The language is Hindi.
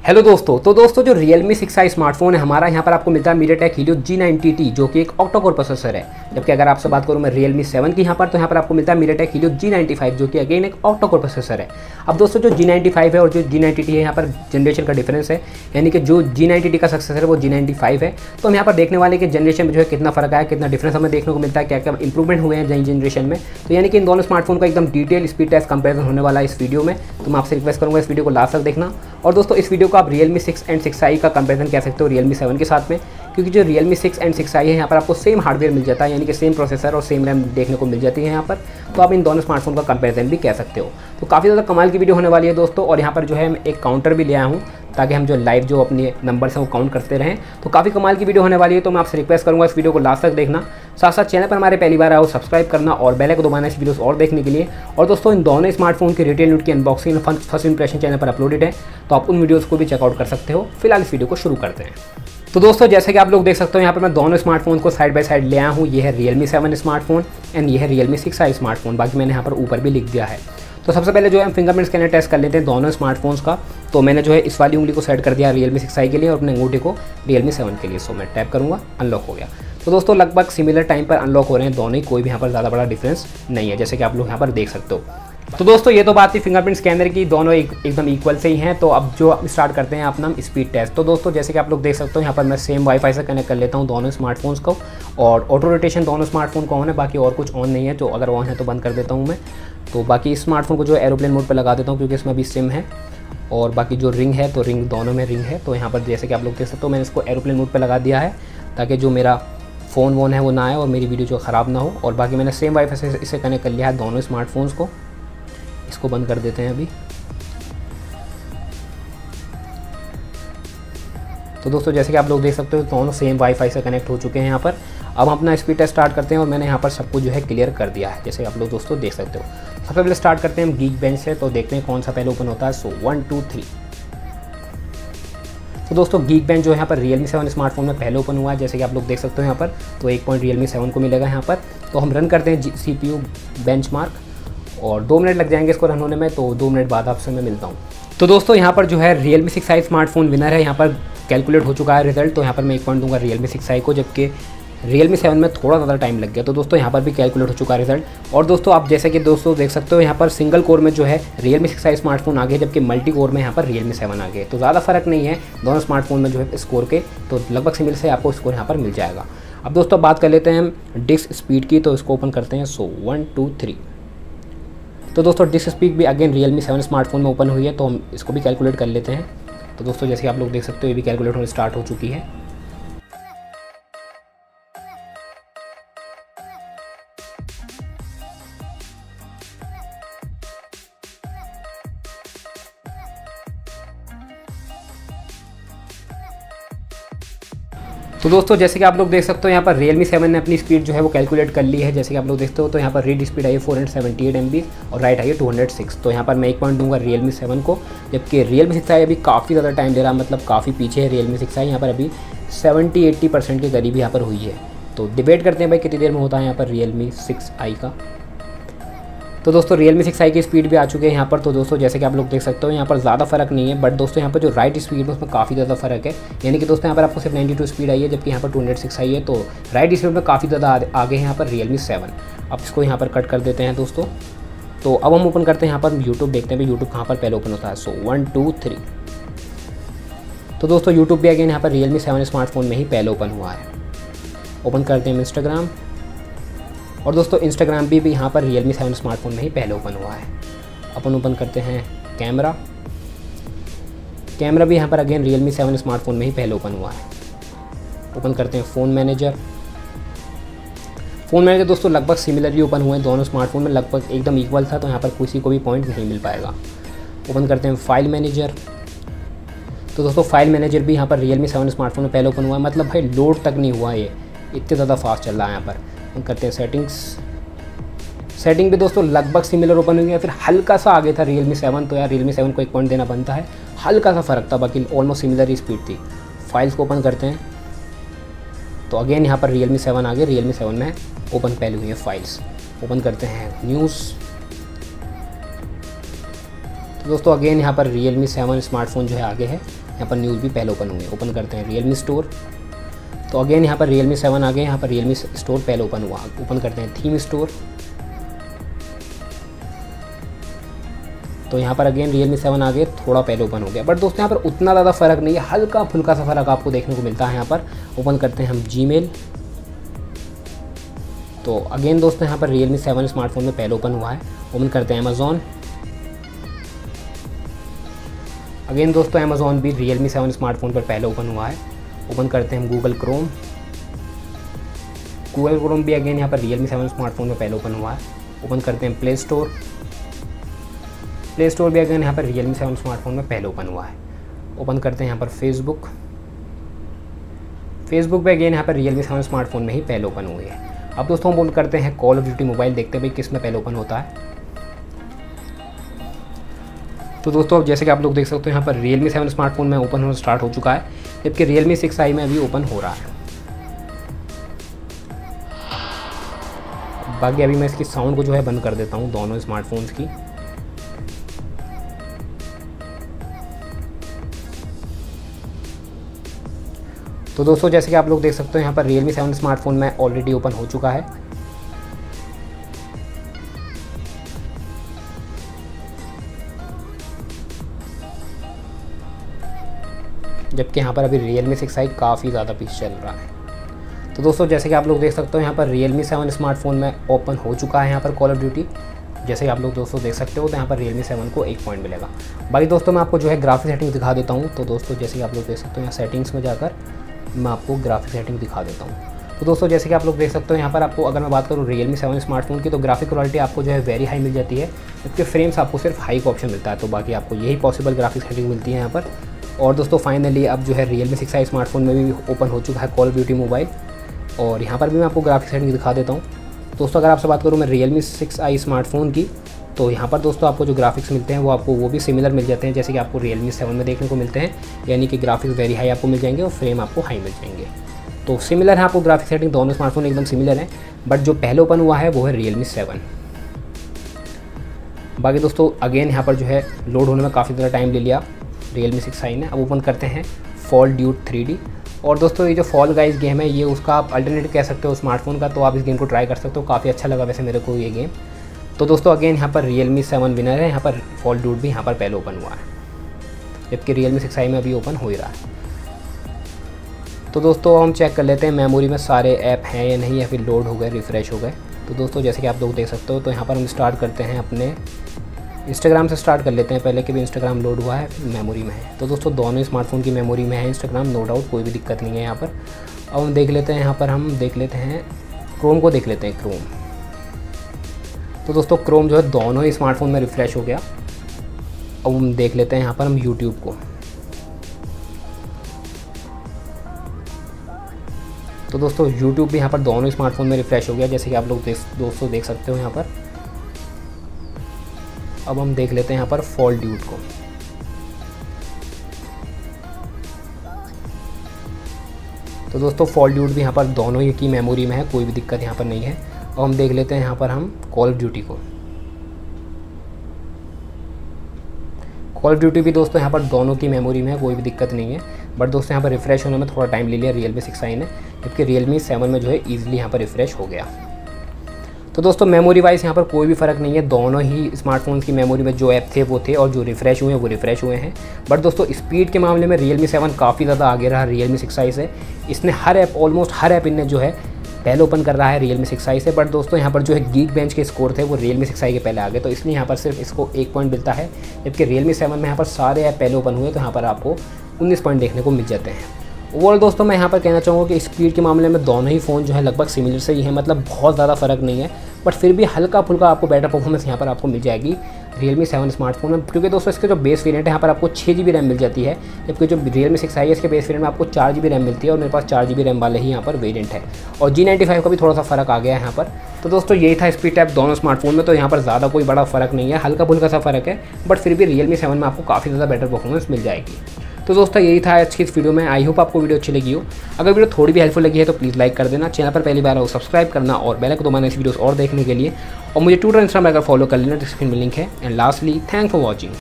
हेलो दोस्तों, तो दोस्तों जो Realme 6i स्मार्टफोन है हमारा, यहाँ पर आपको मिलता है MediaTek Helio G90T जो कि एक ऑक्टा-कोर प्रोसेसर है। जबकि अगर आपसे बात करूँ मैं Realme 7 की तो यहाँ पर आपको मिलता है MediaTek Helio G95 जो कि अगेन एक ऑक्टा-कोर प्रोसेसर है। अब दोस्तों जो G95 है और जो G90T है, यहाँ पर जनरेशन का डिफरेंस है, यानी कि जो G90T का सक्सेसर है वो G95 है। तो हम यहाँ पर देखने वाले कि जनरेशन में जो है कितना फ़र्क आया, कितना डिफरेंस हमें देखने को मिलता है, क्या क्या इंप्रूवमेंट हुए हैं नई जनरेशन में। तो यानी कि इन दोनों स्मार्टफोन का एकदम डिटेल स्पीड टेस्ट कंपेरिजन होने वाला है इस वीडियो में। तो मैं आपसे रिक्वेस्ट करूँगा इस वीडियो को लास्ट तक देखना। और दोस्तों इस वीडियो को आप Realme 6 एंड 6i का कंपैरिजन कह सकते हो Realme 7 के साथ में, क्योंकि जो Realme 6 एंड 6i है यहाँ पर आपको सेम हार्डवेयर मिल जाता है, यानी कि सेम प्रोसेसर और सेम रैम देखने को मिल जाती है यहाँ पर। तो आप इन दोनों स्मार्टफोन का कंपैरिजन भी कह सकते हो। तो काफ़ी ज़्यादा कमाल की वीडियो होने वाली है दोस्तों। और यहाँ पर जो है मैं एक काउंटर भी ले आया हूँ ताकि हम जो लाइव जो अपने नंबर्स हैं वो काउंट करते रहें। तो काफ़ी कमाल की वीडियो होने वाली है। तो मैं आपसे रिक्वेस्ट करूँगा इस वीडियो को लास्ट तक देखना, साथ साथ चैनल पर हमारे पहली बार आओ सब्सक्राइब करना और बेल आइकन दबाना इस वीडियोस और देखने के लिए। और दोस्तों इन दोनों स्मार्टफोन की रिटेल यूनिट की अनबॉक्सिंग फर्स्ट इंप्रेशन चैनल पर अपलोडेड है, तो आप उन वीडियोज़ को भी चेकआउट कर सकते हो। फिलहाल इस वीडियो को शुरू करते हैं। तो दोस्तों जैसे कि आप लोग देख सकते हो यहाँ पर मैं दोनों स्मार्टफोन को साइड बाय साइड ले आया हूँ। ये है Realme 7 स्मार्टफोन एंड ये है Realme 6i स्मार्टफोन, बाकी मैंने यहाँ पर ऊपर भी लिख दिया है। तो सबसे पहले जो है हम फिंगरप्रिंट स्कैनर टेस्ट कर लेते हैं दोनों स्मार्टफोन्स का। तो मैंने जो है इस वाली उंगली को सेट कर दिया Realme 6i के लिए और अपने अंगूठे को Realme 7 के लिए। सो मैं टैप करूँगा, अनलॉक हो गया। तो दोस्तों लगभग सिमिलर टाइम पर अनलॉक हो रहे हैं दोनों ही, कोई भी यहाँ पर ज़्यादा बड़ा डिफरेंस नहीं है, जैसे कि आप लोग यहाँ पर देख सकते हो। तो दोस्तों ये तो बात थी फिंगरप्रिंट स्कैनर की, दोनों एकदम इक्वल से ही हैं। तो अब जो स्टार्ट करते हैं अपना स्पीड टेस्ट। तो दोस्तों जैसे कि आप लोग देख सकते हो यहाँ पर मैं सेम वाईफाई से कनेक्ट कर लेता हूँ दोनों स्मार्टफोन्स को, और ऑटो रोटेशन दोनों स्मार्टफोन को ऑन है, बाकी और कुछ ऑन नहीं है। तो अगर ऑन है तो बंद कर देता हूँ मैं। तो बाकी इस स्मार्टफोन को जो एरोप्लेन मोड पर लगा देता हूँ क्योंकि इसमें अभी सिम है। और बाकी जो रिंग है तो रिंग दोनों में रिंग है। तो यहाँ पर जैसे कि आप लोग देख सकते हो मैंने इसको एरोप्लेन मोड पर लगा दिया है ताकि जो मेरा फ़ोन वोन है वो ना आए और मेरी वीडियो जो ख़राब ना हो। और बाकी मैंने सेम वाईफाई से इसे कनेक्ट कर लिया है दोनों स्मार्टफोन्स को। इसको बंद कर देते हैं अभी। तो दोस्तों जैसे कि आप लोग देख सकते हो दोनों सेम वाईफाई से कनेक्ट हो चुके हैं यहाँ पर। अब हम अपना स्पीड टेस्ट स्टार्ट करते हैं और मैंने यहाँ पर सब कुछ जो है क्लियर कर दिया है, जैसे आप लोग दोस्तों देख सकते हो। सबसे पहले स्टार्ट करते हैं हम गीक बेंच से, तो देखते हैं कौन सा पहले ओपन होता है। सो 1 2 3। तो दोस्तों गीक बेंच जो है यहाँ पर Realme 7 स्मार्टफोन में पहले ओपन हुआ है, जैसे कि आप लोग देख सकते हो यहाँ पर। तो 1 पॉइंट Realme 7 को मिलेगा यहाँ पर। तो हम रन करते हैं CPU बेंचमार्क और 2 मिनट लग जाएंगे इसको रन होने में। तो 2 मिनट बाद आपसे मैं मिलता हूँ। तो दोस्तों यहाँ पर जो है Realme 6i स्मार्टफोन विनर है, यहाँ पर कैलकुलेट हो चुका है रिजल्ट। तो यहाँ पर मैं 1 पॉइंट दूंगा Realme 6i को, जबकि Realme 7 में थोड़ा ज़्यादा टाइम लग गया। तो दोस्तों यहाँ पर भी कैलकुलेट हो चुका है रिजल्ट। और दोस्तों आप जैसे कि दोस्तों देख सकते हो यहाँ पर सिंगल कोर में जो है Realme 6i स्मार्टफोन आ गया, जबकि मल्टी कोर में यहाँ पर Realme 7 आ गए। तो ज़्यादा फर्क नहीं है दोनों स्मार्टफोन में जो है स्कोर के, तो लगभग सिमिलर से आपको स्कोर यहाँ पर मिल जाएगा। अब दोस्तों बात कर लेते हैं हम डिस्क स्पीड की, तो इसको ओपन करते हैं। सो 1 2 3। तो दोस्तों डिस्क स्पीड भी अगेन Realme 7 स्मार्टफोन में ओपन हुई है, तो हम इसको भी कैलकुलेट कर लेते हैं। तो दोस्तों जैसे आप लोग देख सकते हो ये भी कैलकुलेट होना स्टार्ट हो चुकी है। तो दोस्तों जैसे कि आप लोग देख सकते हो यहाँ पर Realme 7 ने अपनी स्पीड जो है वो कैलकुलेट कर ली है, जैसे कि आप लोग देखते हो। तो यहाँ पर रीड स्पीड आई है 478 MB और राइट आई है 206। तो यहाँ पर मैं 1 पॉइंट दूंगा Realme 7 को, जबकि Realme 6i अभी काफ़ी ज़्यादा टाइम ले रहा है, मतलब काफ़ी पीछे है Realme 6i। यहाँ पर अभी 70-80% के करीब यहाँ पर हुई है। तो डिबेट करते हैं भाई कितनी देर में होता है यहाँ पर Realme 6i का। तो दोस्तों Realme 6i की स्पीड भी आ चुके हैं यहाँ पर। तो दोस्तों जैसे कि आप लोग देख सकते हो यहाँ पर ज़्यादा फर्क नहीं है, बट दोस्तों यहाँ पर जो राइट स्पीड है उसमें काफ़ी ज़्यादा फर्क है। यानी कि दोस्तों यहाँ पर आपको सिर्फ 92 स्पीड आई है, जबकि यहाँ पर 206 आई है। तो राइट स्पीड में काफ़ी ज़्यादा आगे हैं यहाँ पर Realme 7। अब इसको यहाँ पर कट कर देते हैं दोस्तों। तो अब हम ओपन करते हैं यहाँ पर यूट्यूब, देखते हैं भाई यूट्यूब कहाँ पर पहले ओपन होता है। सो 1 2 3। तो दोस्तों यूट्यूब भी अगेन यहाँ पर Realme 7 स्मार्टफोन में ही पहले ओपन हुआ है। ओपन करते हैं इंस्टाग्राम, और दोस्तों इंस्टाग्राम भी यहाँ पर Realme 7 स्मार्टफोन में ही पहले ओपन हुआ है। अपन ओपन करते हैं कैमरा, कैमरा भी यहाँ पर अगेन Realme 7 स्मार्टफोन में ही पहले ओपन हुआ है। ओपन करते हैं फ़ोन मैनेजर, फ़ोन मैनेजर दोस्तों लगभग सिमिलरली ओपन हुए हैं दोनों स्मार्टफोन में, लगभग एकदम इक्वल था, तो यहाँ पर किसी को भी पॉइंट नहीं मिल पाएगा। ओपन करते हैं फाइल मैनेजर, तो दोस्तों फाइल मैनेजर भी यहाँ पर Realme 7 स्मार्टफोन में पहले ओपन हुआ है, मतलब भाई लोड तक नहीं हुआ, ये इतने ज़्यादा फास्ट चल रहा है यहाँ पर। हम करते हैं सेटिंग्स, सेटिंग भी दोस्तों लगभग सिमिलर ओपन हुई है, फिर हल्का सा आगे था Realme 7। तो यार Realme 7 को 1 पॉइंट देना बनता है, हल्का सा फ़र्क था, बाकी ऑलमोस्ट सिमिलर ही स्पीड थी। फाइल्स को ओपन करते हैं, तो अगेन यहाँ पर Realme 7 आ गए। Realme 7 में ओपन पहले हुई है फाइल्स। ओपन करते हैं न्यूज़, तो दोस्तों अगेन यहाँ पर Realme 7 स्मार्टफोन जो है आगे है, यहाँ पर न्यूज़ भी पहले ओपन हुए। ओपन करते हैं Realme स्टोर। तो अगेन यहाँ पर Realme 7 आ गए, यहाँ पर Realme स्टोर पहले ओपन हुआ। ओपन करते हैं थीम स्टोर। तो यहाँ पर अगेन Realme 7 आ गए, थोड़ा पहले ओपन हो गया, बट दोस्तों यहाँ पर उतना ज़्यादा फ़र्क नहीं है, हल्का फुल्का सा फ़र्क आपको देखने को मिलता है यहाँ पर। ओपन करते हैं हम Gmail। तो अगेन दोस्तों यहाँ पर Realme 7 स्मार्टफोन में पहले ओपन हुआ है। ओपन करते हैं Amazon। अगेन दोस्तों Amazon भी Realme 7 स्मार्टफोन पर पहले ओपन हुआ है। ओपन करते हैं हम Google Chrome। Google Chrome भी अगेन यहाँ पर Realme 7 स्मार्टफोन में पहले ओपन हुआ है। ओपन करते हैं प्ले स्टोर। प्ले स्टोर भी अगेन यहाँ पर Realme 7 स्मार्टफोन में पहले ओपन हुआ है। ओपन करते हैं यहाँ पर फेसबुक। फेसबुक भी अगेन यहाँ पर Realme 7 स्मार्टफोन में ही पहले ओपन हुई है। अब दोस्तों हम ओपन करते हैं कॉल ऑफ ड्यूटी मोबाइल, देखते हैं भाई किस में पहले ओपन होता है। तो दोस्तों अब जैसे कि आप लोग देख सकते हो यहाँ पर Realme 7 स्मार्टफोन में ओपन होना स्टार्ट हो चुका है, जबकि Realme 6i में अभी ओपन हो रहा है। बाकी अभी मैं इसकी साउंड को जो है बंद कर देता हूँ दोनों स्मार्टफोन्स की। तो दोस्तों जैसे कि आप लोग देख सकते हो यहाँ पर Realme 7 स्मार्टफोन में ऑलरेडी ओपन हो चुका है। जबकि यहाँ पर अभी Realme 6i काफ़ी ज़्यादा पीछे चल रहा है। तो दोस्तों जैसे कि आप लोग देख सकते हो यहाँ पर Realme 7 स्मार्टफोन में ओपन हो चुका है यहाँ पर कॉल ऑफ ड्यूटी। जैसे कि आप लोग दोस्तों देख सकते हो, तो यहाँ पर Realme 7 को 1 पॉइंट मिलेगा। बाकी दोस्तों मैं आपको जो है ग्राफिक सेटिंग दिखा देता हूँ। तो दोस्तों जैसे कि आप लोग देख सकते हो यहाँ सेटिंग्स में जाकर मैं आपको ग्राफिक सेटिंग दिखा देता हूँ। तो दोस्तों जैसे कि आप लोग देख सकते हो यहाँ पर आपको, अगर मैं बात करूँ Realme 7 स्मार्टफोन की, तो ग्राफिक क्वालिटी आपको जो है वेरी हाई मिल जाती है, जबकि फ्रेम्स आपको सिर्फ हाई का ऑप्शन मिलता है। तो बाकी आपको यही पॉसिबल ग्राफिक सेटिंग मिलती है यहाँ पर। और दोस्तों फाइनली अब जो है Realme 6i स्मार्टफोन में भी ओपन हो चुका है कॉल ऑफ ड्यूटी मोबाइल, और यहाँ पर भी मैं आपको ग्राफिक सेटिंग दिखा देता हूँ। दोस्तों अगर आपसे बात करूँ मैं Realme 6i स्मार्टफोन की, तो यहाँ पर दोस्तों आपको जो ग्राफिक्स मिलते हैं वो भी सिमिलर मिल जाते हैं जैसे कि आपको Realme 7 में देखने को मिलते हैं, यानी कि ग्राफिक्स वेरी हाई आपको मिल जाएंगे और फ्रेम आपको हाई मिल जाएंगे। तो सिमिलर है आपको ग्राफिक सेटिंग, दोनों स्मार्टफोन एकदम सिमिलर हैं, बट जो पहले ओपन हुआ है वो है Realme 7। बाकी दोस्तों अगेन यहाँ पर जो है लोड होने में काफ़ी ज़्यादा टाइम ले लिया Realme 6i ने। अब ओपन करते हैं फॉल ड्यूट 3D। और दोस्तों ये जो फॉल गाइस गेम है, ये उसका आप अल्टरनेटिव कह सकते हो स्मार्टफोन का, तो आप इस गेम को ट्राई कर सकते हो, काफ़ी अच्छा लगा वैसे मेरे को ये गेम। तो दोस्तों अगेन यहाँ पर Realme 7 विनर है, यहाँ पर फॉल ड्यूट भी यहाँ पर पहले ओपन हुआ है, जबकि Realme 6i में अभी ओपन हो ही रहा है। तो दोस्तों हम चेक कर लेते हैं मेमोरी में सारे ऐप हैं या नहीं, या फिर लोड हो गए, रिफ़्रेश हो गए। तो दोस्तों जैसे कि आप लोग देख सकते हो, तो यहाँ पर हम स्टार्ट करते हैं अपने इंस्टाग्राम से स्टार्ट कर लेते हैं पहले, कि भी इंस्टाग्राम लोड हुआ है, मेमोरी में है। तो दोस्तों दोनों स्मार्टफोन की मेमोरी में है इंस्टाग्राम, नो डाउट, कोई भी दिक्कत नहीं है यहाँ पर। अब हम देख लेते हैं, यहाँ पर हम देख लेते हैं क्रोम को, देख लेते हैं क्रोम। तो दोस्तों क्रोम जो है दोनों ही स्मार्टफोन में रिफ़्रेश हो गया। अब हम देख लेते हैं यहाँ पर हम यूट्यूब को। तो दोस्तों यूट्यूब भी यहाँ पर दोनों स्मार्टफोन में रिफ़्रेश हो गया, जैसे कि आप लोग दोस्तों देख सकते हो यहाँ पर। अब हम देख लेते हैं यहाँ पर फॉल ड्यूट को। तो दोस्तों फॉल ड्यूट भी यहाँ पर दोनों ही की मेमोरी में है, कोई भी दिक्कत यहाँ पर नहीं है। अब हम देख लेते हैं यहाँ पर हम कॉल ऑफ ड्यूटी को। कॉल ऑफ ड्यूटी भी दोस्तों यहाँ पर दोनों की मेमोरी में है, कोई भी दिक्कत नहीं है, बट दोस्तों यहाँ पर रिफ़्रेश होने में थोड़ा टाइम ले लिया Realme 6i ने, जबकि Realme 7 में जो है ईजिली यहाँ पर रिफ़्रेश हो गया। तो दोस्तों मेमोरी वाइज यहाँ पर कोई भी फ़र्क नहीं है, दोनों ही स्मार्टफोन्स की मेमोरी में जो ऐप थे वो थे, और जो रिफ़्रेश हुए हैं वो रिफ़्रेश हुए हैं। बट दोस्तों स्पीड के मामले में Realme 7 काफ़ी ज़्यादा आगे रहा Realme 6i से। इसने हर ऐप, ऑलमोस्ट हर ऐप इनने जो है पहले ओपन कर रहा है Realme 6i से। बट दोस्तों यहाँ पर जो है गीक बेंच के स्कोर थे वो Realme 6i के पहले आ गए, तो इसलिए यहाँ पर सिर्फ इसको 1 पॉइंट मिलता है, जबकि Realme 7 में यहाँ पर सारे ऐप पहले ओपन हुए, तो यहाँ पर आपको 19 पॉइंट देखने को मिल जाते हैं। ओवरऑल दोस्तों मैं यहाँ पर कहना चाहूँगा कि स्पीड के मामले में दोनों ही फ़ोन जो है लगभग सिमिलर से ही है, मतलब बहुत ज़्यादा फ़र्क नहीं है, बट फिर भी हल्का फुल्का आपको बेटर परफॉर्मेंस यहाँ पर आपको मिल जाएगी Realme 7 स्मार्टफोन में, क्योंकि दोस्तों इसके जो बेस वेरिएंट है यहाँ पर आपको 6 GB रैम मिल जाती है, जबकि जो Realme 6i है इसके बेस वेरिएंट में आपको 4 GB रैम मिलती है, और मेरे पास 4 GB रैम वाले ही यहाँ पर वेरिएंट है, और G95 का भी थोड़ा सा फ़र्क आ गया है यहाँ पर। तो दोस्तों यही था स्पीड टैप दोनों स्मार्टफोन में, तो यहाँ पर ज़्यादा कोई बड़ा फ़र्क नहीं है, हल्का फुल्का सा फ़र्क है, बट फिर भी Realme 7 में आपको काफ़ी ज़्यादा बेटर परफॉर्मेंस मिल जाएगी। तो दोस्तों यही था आज की इस वीडियो में, आई होप आपको वीडियो अच्छी लगी हो। अगर वीडियो थोड़ी भी हेल्पफुल लगी है तो प्लीज़ लाइक कर देना, चैनल पर पहली बार हो सब्सक्राइब करना और बेल आइकन दबाना इस वीडियोस और देखने के लिए, और मुझे ट्विटर इंस्टाग्राम पर फॉलो कर लेना, डिस्क्रिप्शन में लिंक है। And lastly thanks for watching.